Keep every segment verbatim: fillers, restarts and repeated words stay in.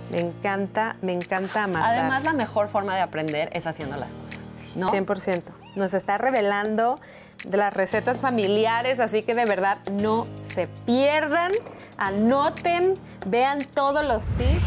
Me encanta, me encanta amasar. Además, la mejor forma de aprender es haciendo las cosas, ¿no? cien por ciento. Nos está revelando de las recetas familiares, así que de verdad no se pierdan, anoten, vean todos los tips.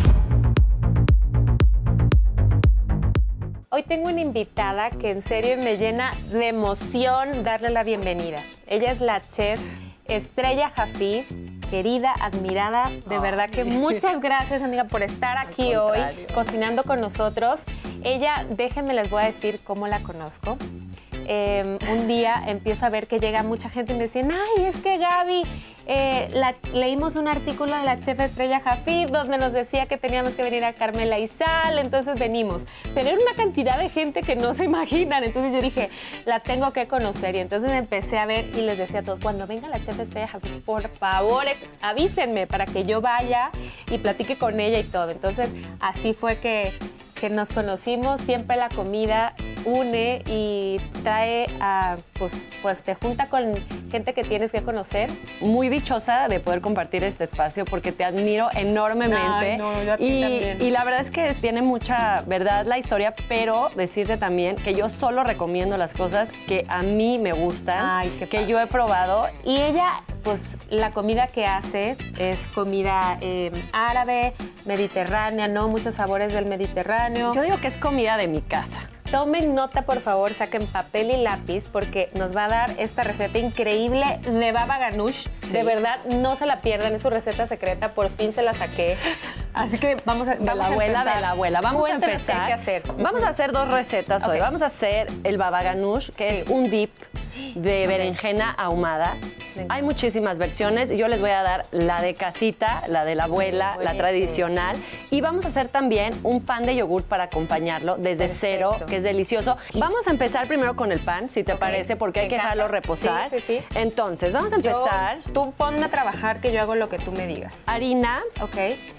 Hoy tengo una invitada que en serio me llena de emoción darle la bienvenida. Ella es la chef Estrella Jafif. Querida, admirada, de oh, verdad que muchas gracias, amiga, por estar aquí hoy cocinando con nosotros. Ella, déjenme les voy a decir cómo la conozco. Eh, un día empiezo a ver que llega mucha gente y me dicen, ay, es que Gaby, eh, la, leímos un artículo de la chef Estrella Jafif donde nos decía que teníamos que venir a Carmela y Sal, entonces venimos. Pero era una cantidad de gente que no se imaginan, entonces yo dije, la tengo que conocer. Y entonces empecé a ver y les decía a todos, cuando venga la chef Estrella Jafif, por favor, avísenme para que yo vaya y platique con ella y todo. Entonces así fue que... que nos conocimos, siempre la comida une y trae a, pues, pues te junta con gente que tienes que conocer. Muy dichosa de poder compartir este espacio porque te admiro enormemente. Ay, no, yo a ti y, también. y la verdad es que tiene mucha verdad la historia, pero decirte también que yo solo recomiendo las cosas que a mí me gustan, Ay, qué que padre. yo he probado. Y ella, pues la comida que hace es comida eh, árabe, mediterránea, ¿no? Muchos sabores del Mediterráneo. Yo digo que es comida de mi casa. Tomen nota, por favor, saquen papel y lápiz porque nos va a dar esta receta increíble de baba ganoush. Sí. De verdad, no se la pierdan, es su receta secreta, por fin se la saqué. Así que vamos a, de vamos la a abuela, empezar. de la abuela. Vamos Cuéntanos a empezar. qué hay que hacer. Vamos a hacer dos recetas Okay. hoy. Vamos a hacer el baba ganoush, que sí. es un dip de berenjena ahumada. Hay muchísimas versiones. Yo les voy a dar la de casita, la de la abuela, Buenísimo. la tradicional. Y vamos a hacer también un pan de yogur para acompañarlo desde Perfecto. cero, que es delicioso. Vamos a empezar primero con el pan, si te Okay. parece, porque Me hay que encanta. dejarlo reposar. Sí, sí, sí. Entonces, vamos a empezar. Yo, tú ponme a trabajar que yo hago lo que tú me digas. Harina. Ok.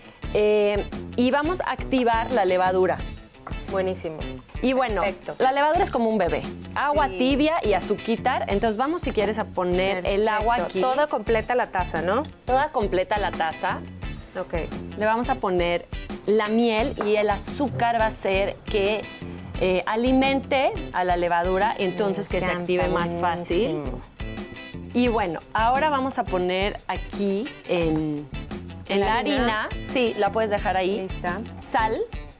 Eh, y vamos a activar la levadura. Buenísimo. Y bueno, Perfecto. la levadura es como un bebé. Agua Sí. tibia y azuquitar. Entonces vamos, si quieres, a poner Perfecto. el agua aquí. Todo completa la taza, ¿no? Toda completa la taza. Ok. Le vamos a poner la miel y el azúcar va a ser que eh, alimente a la levadura, entonces que se encanta, active más fácil. buenísimo. Y bueno, ahora vamos a poner aquí en, en ¿La la harina? harina, sí, la puedes dejar ahí, Lista. sal.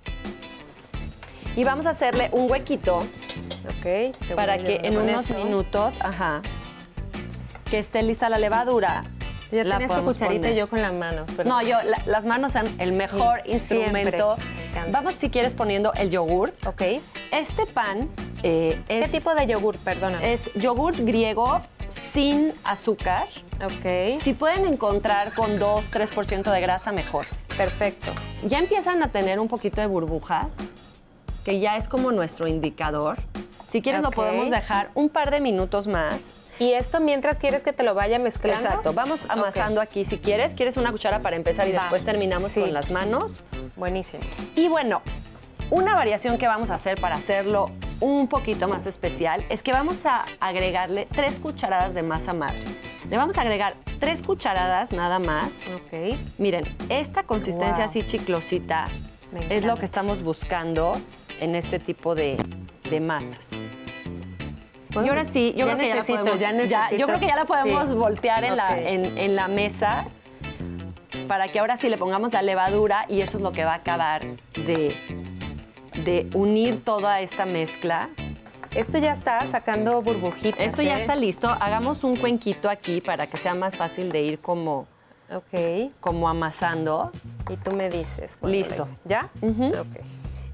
Y vamos a hacerle un huequito Ok. te voy para a que ayudar en con unos eso. minutos, ajá, que esté lista la levadura. Ya la tenías tu podemos cucharita poner. y yo con la mano. Pero... No, yo, la- las manos son el mejor Sí, instrumento. siempre. Me encanta. Vamos, si quieres, poniendo el yogur. Ok. Este pan eh, ¿Qué es, tipo de yogur, perdona? es yogur griego sin azúcar. Ok. Si pueden encontrar con dos tres por ciento de grasa, mejor. Perfecto. Ya empiezan a tener un poquito de burbujas, que ya es como nuestro indicador. Si quieres, Ok. lo podemos dejar un par de minutos más. ¿Y esto mientras quieres que te lo vaya mezclando? Exacto. Vamos amasando Ok. aquí si quieres. ¿Quieres una cuchara para empezar y Va. después terminamos Sí. con las manos? Buenísimo. Y bueno, una variación que vamos a hacer para hacerlo un poquito más especial es que vamos a agregarle tres cucharadas de masa madre. Le vamos a agregar tres cucharadas nada más. Ok. Miren, esta consistencia Wow. así chiclosita Me es lo encanta. que estamos buscando en este tipo de, de masas. Y ahora sí, yo Ya creo que ya la necesito, podemos, ya yo necesito. creo que ya la podemos Sí. voltear en, la, Ok. en, en la mesa para que ahora sí le pongamos la levadura y eso es lo que va a acabar de, de unir toda esta mezcla. Esto ya está sacando burbujitas. Esto ya ¿eh? está listo. Hagamos un cuenquito aquí para que sea más fácil de ir como, Ok. como amasando. Y tú me dices. cuando Listo. le- ¿Ya? Ujú. Ok.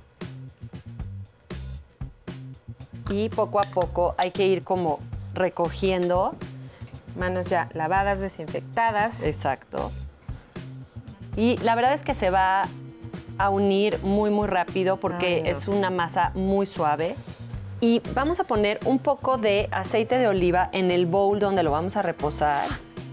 Y poco a poco hay que ir como recogiendo. Manos ya lavadas, desinfectadas. Exacto. Y la verdad es que se va a unir muy, muy rápido porque Ay, no. es una masa muy suave. Y vamos a poner un poco de aceite de oliva en el bowl donde lo vamos a reposar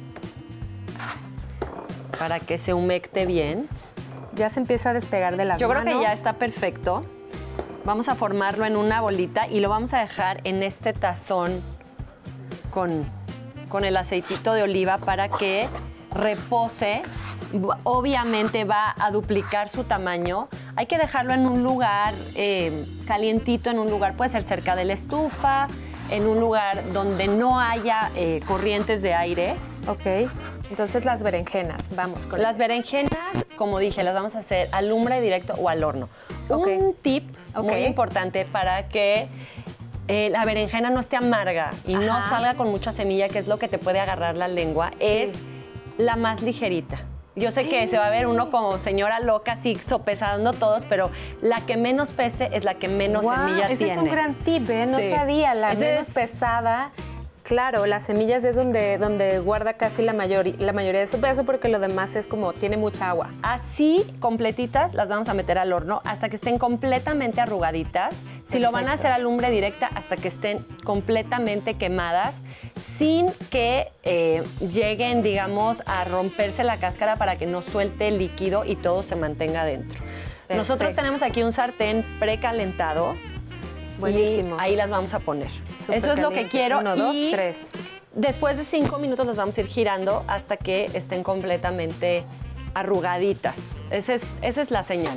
para que se humecte bien. Ya se empieza a despegar de las Yo manos. creo que ya está perfecto. Vamos a formarlo en una bolita y lo vamos a dejar en este tazón con, con el aceitito de oliva para que repose, obviamente va a duplicar su tamaño. Hay que dejarlo en un lugar eh, calientito, en un lugar, puede ser cerca de la estufa, en un lugar donde no haya eh, corrientes de aire. Ok, entonces las berenjenas, vamos con Las berenjenas, como dije, las vamos a hacer a lumbre directo o al horno. Okay. Un tip Ok. muy importante para que eh, la berenjena no esté amarga y no Ajá. salga con mucha semilla, que es lo que te puede agarrar la lengua, Sí. es la más ligerita. Yo sé que se va a ver uno como señora loca, así sopesando todos, pero la que menos pese es la que menos Guau, semilla ese tiene. es un gran tip, ¿eh? No Sí. sabía, la Ese menos es- pesada. Claro, las semillas es donde, donde guarda casi la, mayor, la mayoría de su peso porque lo demás es como, tiene mucha agua. Así, completitas, las vamos a meter al horno hasta que estén completamente arrugaditas. Si lo van a hacer a lumbre directa, hasta que estén completamente quemadas, sin que eh, lleguen, digamos, a romperse la cáscara para que no suelte el líquido y todo se mantenga dentro. Perfecto. Nosotros tenemos aquí un sartén precalentado. Buenísimo. Y ahí las vamos a poner. Súper Eso es lo que caliente. quiero. Uno, dos, y tres. Después de cinco minutos los vamos a ir girando hasta que estén completamente arrugaditas. Esa es, esa es la señal.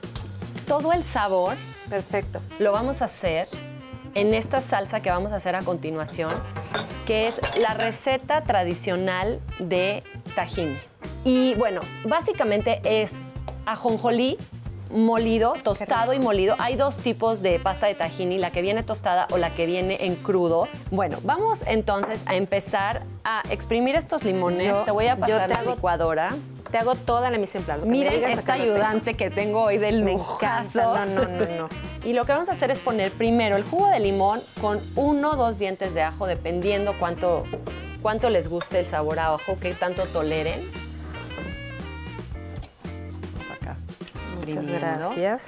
Todo el sabor Perfecto. lo vamos a hacer en esta salsa que vamos a hacer a continuación, que es la receta tradicional de tahini. Y bueno, básicamente es ajonjolí molido, tostado y molido. Hay dos tipos de pasta de tahini, la que viene tostada o la que viene en crudo. Bueno, vamos entonces a empezar a exprimir estos limones. Yo- te voy a yo pasar te la hago- licuadora. Te hago toda la mise en place. Lo que me Miren digas, esta acá lo tengo. ayudante que tengo hoy del Me lujazo. encanta. No, no, no, no. Y lo que vamos a hacer es poner primero el jugo de limón con uno o dos dientes de ajo, dependiendo cuánto, cuánto les guste el sabor a ajo, qué tanto toleren. Vamos acá. Muchas exprimiendo. gracias.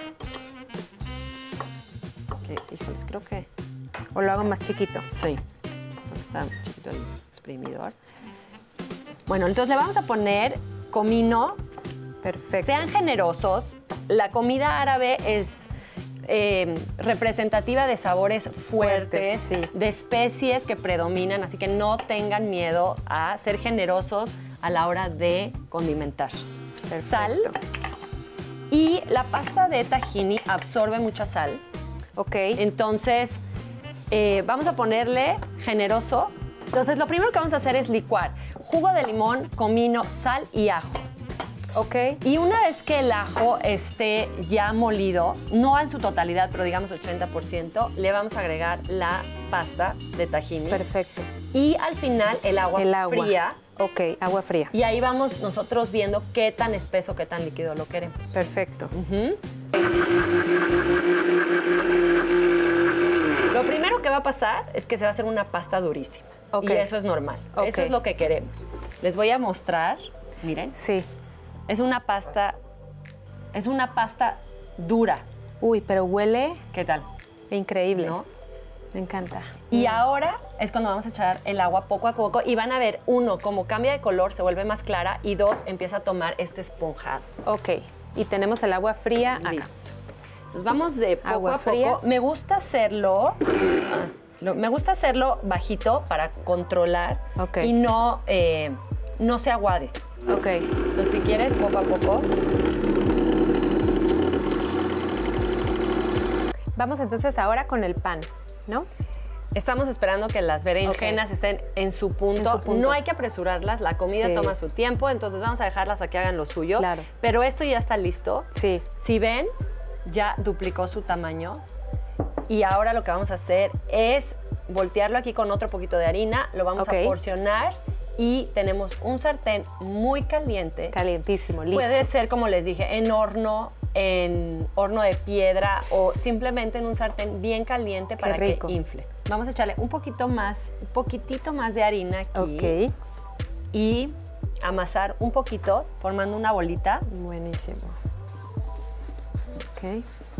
Ok, híjoles, creo que O lo hago más chiquito. sí. Porque está chiquito el exprimidor. Bueno, entonces le vamos a poner comino. Perfecto. Sean generosos. La comida árabe es eh, representativa de sabores fuertes, Fuertes, sí. de especies que predominan, así que no tengan miedo a ser generosos a la hora de condimentar. Sal. Perfecto. Y la pasta de tahini absorbe mucha sal. Ok. Entonces, eh, vamos a ponerle generoso. Entonces, lo primero que vamos a hacer es licuar jugo de limón, comino, sal y ajo. Ok. Y una vez que el ajo esté ya molido, no en su totalidad, pero digamos ochenta por ciento, le vamos a agregar la pasta de tahini. Perfecto. Y al final el agua, El agua. fría. Ok, agua fría. Y ahí vamos nosotros viendo qué tan espeso, qué tan líquido lo queremos. Perfecto. Ujú. Lo primero que va a pasar es que se va a hacer una pasta durísima. Ok. Y eso es normal. Ok. Eso es lo que queremos. Les voy a mostrar. Miren. Sí. Es una pasta. Es una pasta dura. Uy, pero huele ¿Qué tal? increíble. ¿No? Me encanta. Y ahora es cuando vamos a echar el agua poco a poco y van a ver, uno, como cambia de color, se vuelve más clara y dos, empieza a tomar este esponjado. Ok. Y tenemos el agua fría acá. Listo. Entonces vamos de poco Agua a poco. fría. Me gusta hacerlo, ah, lo- me gusta hacerlo bajito para controlar Ok. y no, eh, no se aguade. Ok. Entonces si quieres, poco a poco. Vamos entonces ahora con el pan, ¿no? Estamos esperando que las berenjenas estén en su, punto. En su punto. No hay que apresurarlas, la comida Sí. toma su tiempo, entonces vamos a dejarlas a que hagan lo suyo. Claro. Pero esto ya está listo. Sí. Si ven, ya duplicó su tamaño. Y ahora lo que vamos a hacer es voltearlo aquí con otro poquito de harina, lo vamos Ok. a porcionar y tenemos un sartén muy caliente. Calientísimo, listo. Puede ser, como les dije, en horno, en horno de piedra o simplemente en un sartén bien caliente para que rico. infle. Vamos a echarle un poquito más, un poquitito más de harina aquí Ok. y amasar un poquito formando una bolita. Buenísimo. Ok.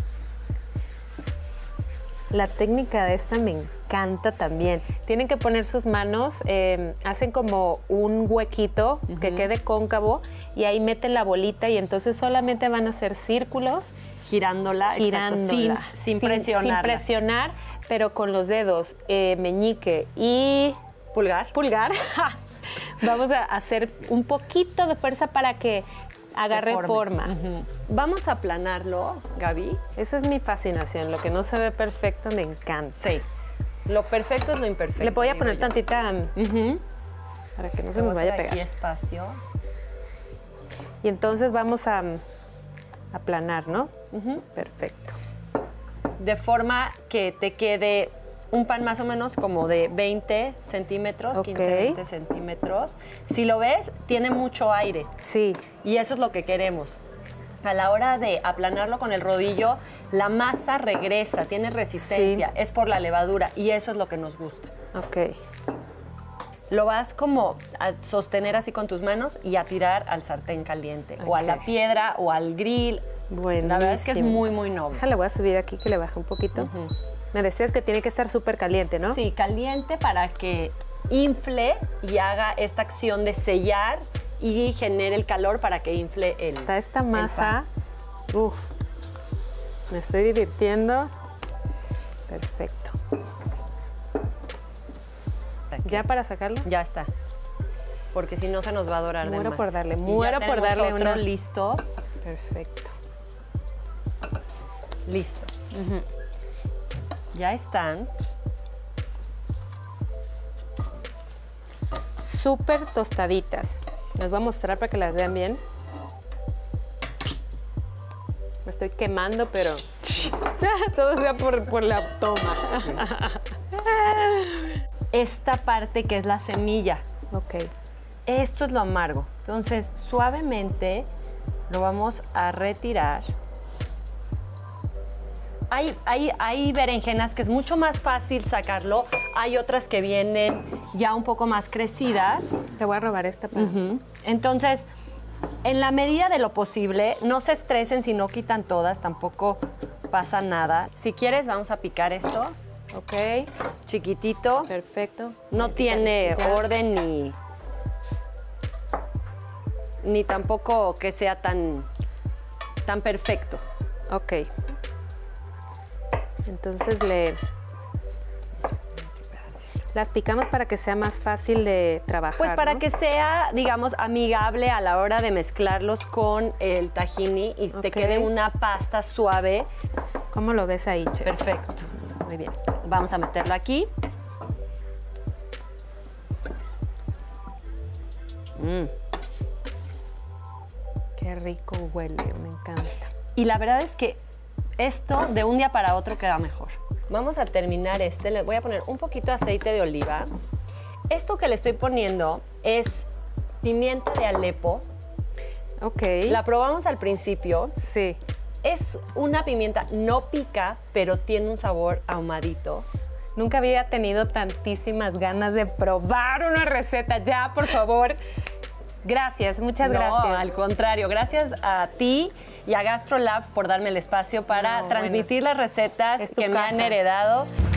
La técnica de esta me encanta también. Tienen que poner sus manos, eh, hacen como un huequito que quede cóncavo y ahí meten la bolita y entonces solamente van a hacer círculos Girándola, exacto, girándola. sin, sin presionarla. Sin presionar, pero con los dedos, eh, meñique y Pulgar. pulgar. Vamos a hacer un poquito de fuerza para que agarre forme. forma. Uh-huh. Vamos a aplanarlo, Gaby. Eso es mi fascinación. Lo que no se ve perfecto me encanta. Sí. Lo perfecto es lo imperfecto. Le voy a digo poner yo. tantita Uh-huh. para que no se Vamos nos a vaya a hacer pegar. aquí espacio. Y entonces vamos a aplanar, ¿no? Uh-huh. Perfecto. De forma que te quede un pan más o menos como de veinte centímetros, Ok. quince, veinte centímetros. Si lo ves, tiene mucho aire Sí. y eso es lo que queremos. A la hora de aplanarlo con el rodillo, la masa regresa, tiene resistencia, Sí. es por la levadura y eso es lo que nos gusta. Ok. Lo vas como a sostener así con tus manos y a tirar al sartén caliente o a la Ok. piedra o al grill. Buenísimo. La verdad es que es muy, muy noble. Déjale, voy a subir aquí que le baje un poquito. Ujú. Me decías que tiene que estar súper caliente, ¿no? Sí, caliente para que infle y haga esta acción de sellar y genere el calor para que infle el Está esta el masa. Uf. Me estoy divirtiendo. Perfecto. pan. ¿Ya para sacarlo? Ya está. Porque si no se nos va a dorar de Muero más. por darle, Y ya muero por tenemos darle otro una- listo. Perfecto. Listo. Ya están. Súper tostaditas. Les voy a mostrar para que las vean bien. Me estoy quemando, pero todo sea por, por la toma. Esta parte que es la semilla. Ok. Esto es lo amargo. Entonces, suavemente lo vamos a retirar. Hay, hay, hay berenjenas que es mucho más fácil sacarlo. Hay otras que vienen ya un poco más crecidas. Te voy a robar esta para... Entonces, en la medida de lo posible, no se estresen si no quitan todas, tampoco pasa nada. Si quieres, vamos a picar esto. Ok. Chiquitito. Perfecto. No tiene Ya. orden ni, ni tampoco que sea tan, tan perfecto. Ok. Entonces le... Las picamos para que sea más fácil de trabajar, Pues para ¿no? que sea, digamos, amigable a la hora de mezclarlos con el tahini y te Ok. quede una pasta suave. ¿Cómo lo ves ahí, chef? Perfecto. Muy bien. Vamos a meterlo aquí. Mm. Qué rico huele, me encanta. Y la verdad es que esto de un día para otro queda mejor. Vamos a terminar este. Le voy a poner un poquito de aceite de oliva. Esto que le estoy poniendo es pimienta de Alepo. Ok. La probamos al principio. Sí. Es una pimienta, no pica, pero tiene un sabor ahumadito. Nunca había tenido tantísimas ganas de probar una receta. Ya, por favor. Gracias, muchas No, gracias. al contrario, gracias a ti y a GastroLab por darme el espacio para No, transmitir las recetas Es tu que me casa. han heredado.